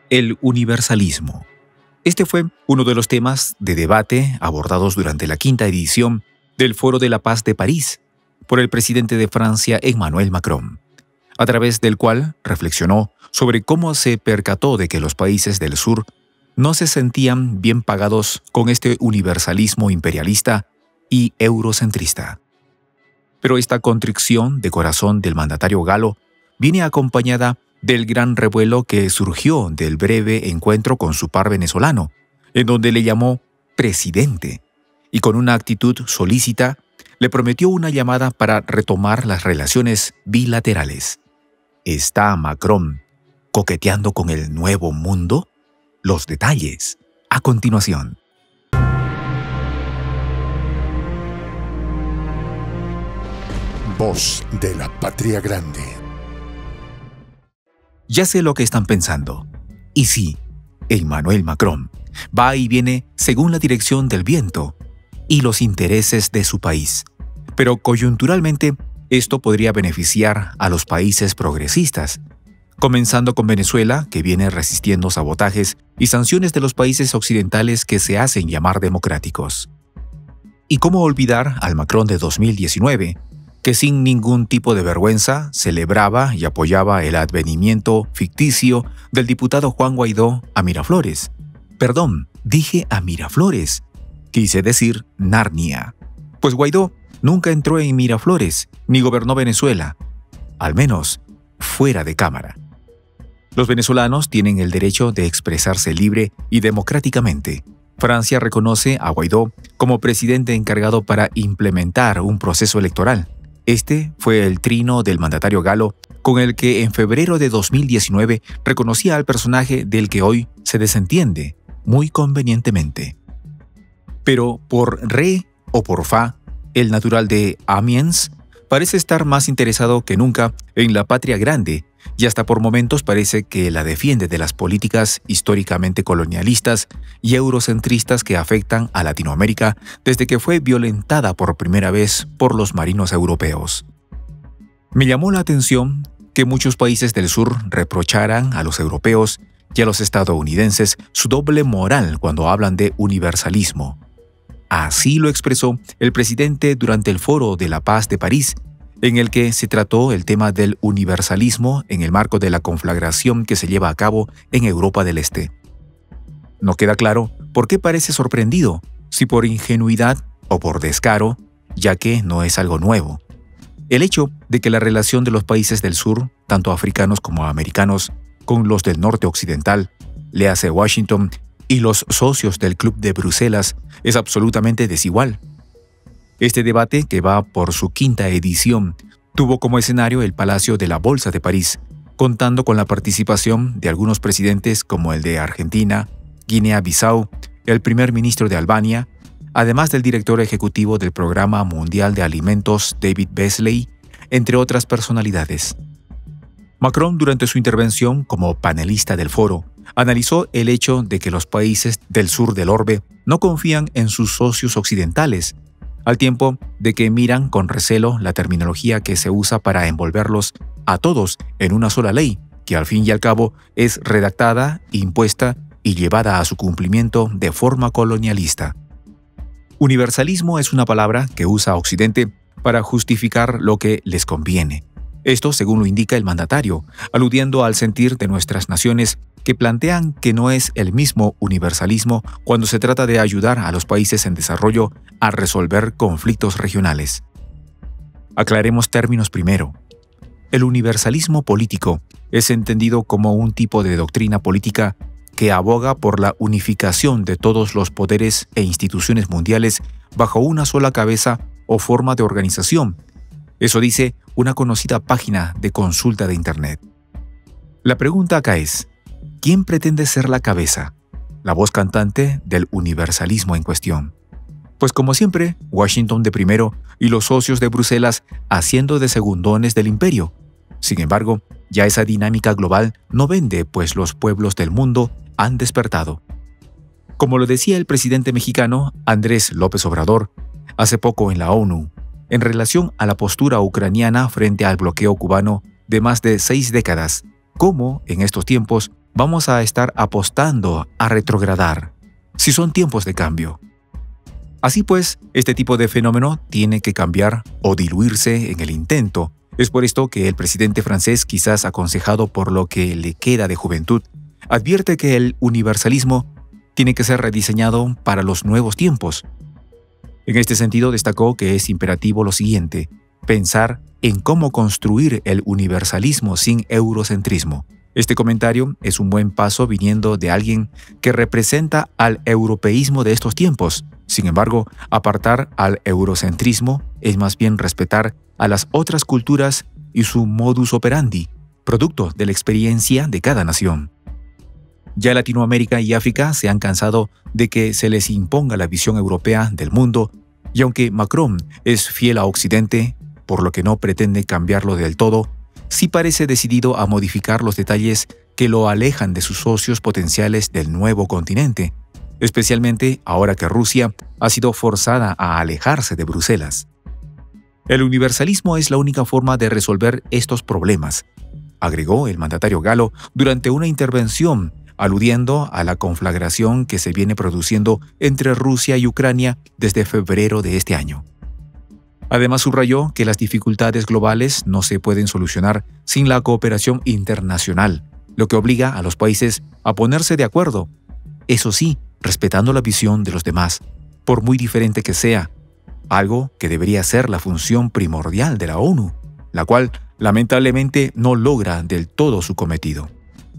El universalismo. Este fue uno de los temas de debate abordados durante la quinta edición del Foro de la Paz de París por el presidente de Francia, Emmanuel Macron, a través del cual reflexionó sobre cómo se percató de que los países del sur no se sentían bien pagados con este universalismo imperialista y eurocentrista. Pero esta contrición de corazón del mandatario galo viene acompañada del gran revuelo que surgió del breve encuentro con su par venezolano, en donde le llamó presidente, y con una actitud solícita le prometió una llamada para retomar las relaciones bilaterales. ¿Está Macron coqueteando con el nuevo mundo? Los detalles, a continuación. Voz de la Patria Grande. Ya sé lo que están pensando. Y sí, Emmanuel Macron va y viene según la dirección del viento y los intereses de su país. Pero coyunturalmente, esto podría beneficiar a los países progresistas, comenzando con Venezuela, que viene resistiendo sabotajes y sanciones de los países occidentales que se hacen llamar democráticos. ¿Y cómo olvidar al Macron de 2019, que sin ningún tipo de vergüenza celebraba y apoyaba el advenimiento ficticio del diputado Juan Guaidó a Miraflores? Perdón, dije a Miraflores. Quise decir Narnia. Pues Guaidó nunca entró en Miraflores ni gobernó Venezuela, al menos fuera de cámara. Los venezolanos tienen el derecho de expresarse libre y democráticamente. Francia reconoce a Guaidó como presidente encargado para implementar un proceso electoral. Este fue el trino del mandatario galo con el que en febrero de 2019 reconocía al personaje del que hoy se desentiende muy convenientemente. Pero por re o por fa, el natural de Amiens parece estar más interesado que nunca en la patria grande y hasta por momentos parece que la defiende de las políticas históricamente colonialistas y eurocentristas que afectan a Latinoamérica desde que fue violentada por primera vez por los marinos europeos. Me llamó la atención que muchos países del sur reprocharan a los europeos y a los estadounidenses su doble moral cuando hablan de universalismo. Así lo expresó el presidente durante el Foro de la Paz de París, en el que se trató el tema del universalismo en el marco de la conflagración que se lleva a cabo en Europa del Este. No queda claro por qué parece sorprendido, si por ingenuidad o por descaro, ya que no es algo nuevo. El hecho de que la relación de los países del sur, tanto africanos como americanos, con los del norte occidental, le hace Washington y los socios del Club de Bruselas, es absolutamente desigual. Este debate, que va por su quinta edición, tuvo como escenario el Palacio de la Bolsa de París, contando con la participación de algunos presidentes como el de Argentina, Guinea-Bissau, el primer ministro de Albania, además del director ejecutivo del Programa Mundial de Alimentos, David Beasley, entre otras personalidades. Macron, durante su intervención como panelista del foro, analizó el hecho de que los países del sur del orbe no confían en sus socios occidentales, al tiempo de que miran con recelo la terminología que se usa para envolverlos a todos en una sola ley, que al fin y al cabo es redactada, impuesta y llevada a su cumplimiento de forma colonialista. Universalismo es una palabra que usa Occidente para justificar lo que les conviene. Esto según lo indica el mandatario, aludiendo al sentir de nuestras naciones que plantean que no es el mismo universalismo cuando se trata de ayudar a los países en desarrollo a resolver conflictos regionales. Aclaremos términos primero. El universalismo político es entendido como un tipo de doctrina política que aboga por la unificación de todos los poderes e instituciones mundiales bajo una sola cabeza o forma de organización. Eso dice una conocida página de consulta de Internet. La pregunta acá es, ¿quién pretende ser la cabeza, la voz cantante del universalismo en cuestión? Pues como siempre, Washington de primero y los socios de Bruselas haciendo de segundones del imperio. Sin embargo, ya esa dinámica global no vende, pues los pueblos del mundo han despertado. Como lo decía el presidente mexicano Andrés López Obrador hace poco en la ONU, en relación a la postura ucraniana frente al bloqueo cubano de más de 6 décadas, cómo, en estos tiempos, vamos a estar apostando a retrogradar, si son tiempos de cambio. Así pues, este tipo de fenómeno tiene que cambiar o diluirse en el intento. Es por esto que el presidente francés, quizás aconsejado por lo que le queda de juventud, advierte que el universalismo tiene que ser rediseñado para los nuevos tiempos. En este sentido, destacó que es imperativo lo siguiente: pensar en cómo construir el universalismo sin eurocentrismo. Este comentario es un buen paso viniendo de alguien que representa al europeísmo de estos tiempos. Sin embargo, apartar al eurocentrismo es más bien respetar a las otras culturas y su modus operandi, producto de la experiencia de cada nación. Ya Latinoamérica y África se han cansado de que se les imponga la visión europea del mundo, y aunque Macron es fiel a Occidente, por lo que no pretende cambiarlo del todo, sí parece decidido a modificar los detalles que lo alejan de sus socios potenciales del nuevo continente, especialmente ahora que Rusia ha sido forzada a alejarse de Bruselas. El universalismo es la única forma de resolver estos problemas, agregó el mandatario galo durante una intervención aludiendo a la conflagración que se viene produciendo entre Rusia y Ucrania desde febrero de este año. Además, subrayó que las dificultades globales no se pueden solucionar sin la cooperación internacional, lo que obliga a los países a ponerse de acuerdo, eso sí, respetando la visión de los demás, por muy diferente que sea, algo que debería ser la función primordial de la ONU, la cual lamentablemente no logra del todo su cometido.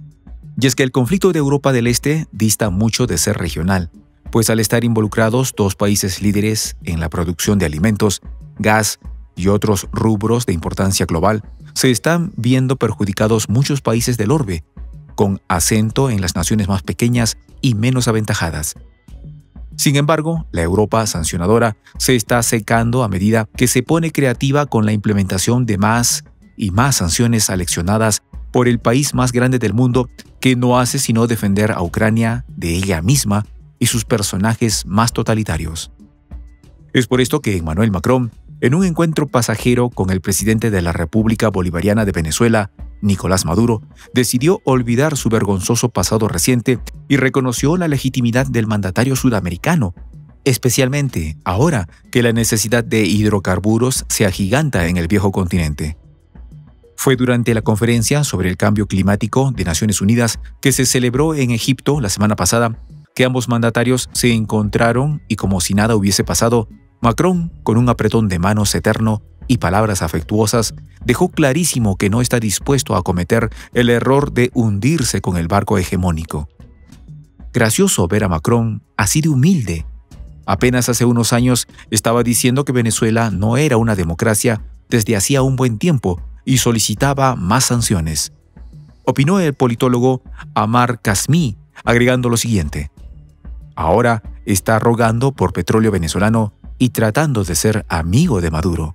Y es que el conflicto de Europa del Este dista mucho de ser regional, pues al estar involucrados dos países líderes en la producción de alimentos, gas y otros rubros de importancia global, se están viendo perjudicados muchos países del orbe, con acento en las naciones más pequeñas y menos aventajadas. Sin embargo, la Europa sancionadora se está secando a medida que se pone creativa con la implementación de más y más sanciones aleccionadas por el país más grande del mundo, que no hace sino defender a Ucrania de ella misma y sus personajes más totalitarios. Es por esto que Emmanuel Macron, en un encuentro pasajero con el presidente de la República Bolivariana de Venezuela, Nicolás Maduro, decidió olvidar su vergonzoso pasado reciente y reconoció la legitimidad del mandatario sudamericano, especialmente ahora que la necesidad de hidrocarburos se agiganta en el viejo continente. Fue durante la conferencia sobre el cambio climático de Naciones Unidas que se celebró en Egipto la semana pasada que ambos mandatarios se encontraron y, como si nada hubiese pasado, Macron, con un apretón de manos eterno y palabras afectuosas, dejó clarísimo que no está dispuesto a cometer el error de hundirse con el barco hegemónico. Gracioso ver a Macron así de humilde. Apenas hace unos años estaba diciendo que Venezuela no era una democracia desde hacía un buen tiempo y solicitaba más sanciones. Opinó el politólogo Amar Kazmi, agregando lo siguiente: ahora está rogando por petróleo venezolano y tratando de ser amigo de Maduro.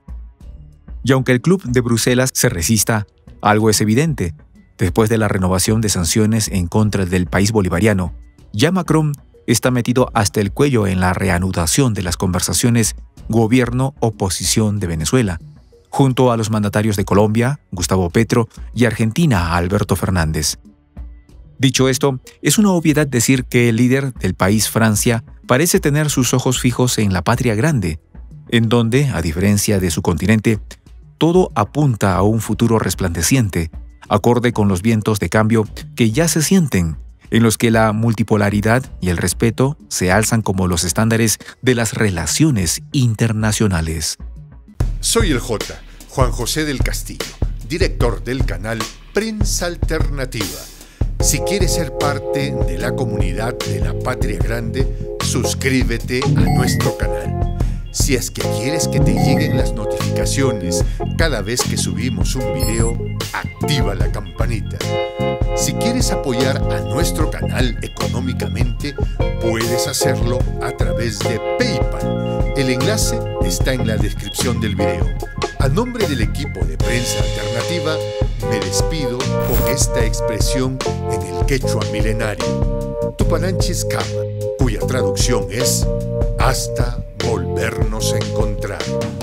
Y aunque el Club de Bruselas se resista, algo es evidente. Después de la renovación de sanciones en contra del país bolivariano, ya Macron está metido hasta el cuello en la reanudación de las conversaciones gobierno-oposición de Venezuela, junto a los mandatarios de Colombia, Gustavo Petro, y Argentina, Alberto Fernández. Dicho esto, es una obviedad decir que el líder del país, Francia, parece tener sus ojos fijos en la patria grande, en donde, a diferencia de su continente, todo apunta a un futuro resplandeciente, acorde con los vientos de cambio que ya se sienten, en los que la multipolaridad y el respeto se alzan como los estándares de las relaciones internacionales. Soy el J, Juan José del Castillo, director del canal Prensa Alternativa. Si quieres ser parte de la comunidad de la Patria Grande, suscríbete a nuestro canal. Si es que quieres que te lleguen las notificaciones cada vez que subimos un video, activa la campanita. Si quieres apoyar a nuestro canal económicamente, puedes hacerlo a través de PayPal. El enlace está en la descripción del video. A nombre del equipo de Prensa Alternativa, me despido con esta expresión en el quechua milenario, Tupananchis Kama, cuya traducción es hasta volvernos a encontrar.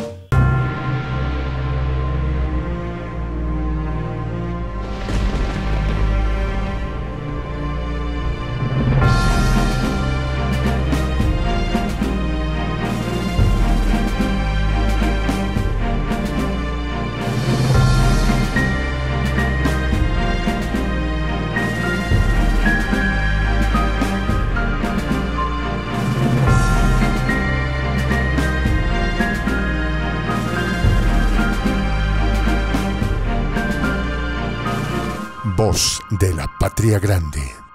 Voz de la Patria Grande.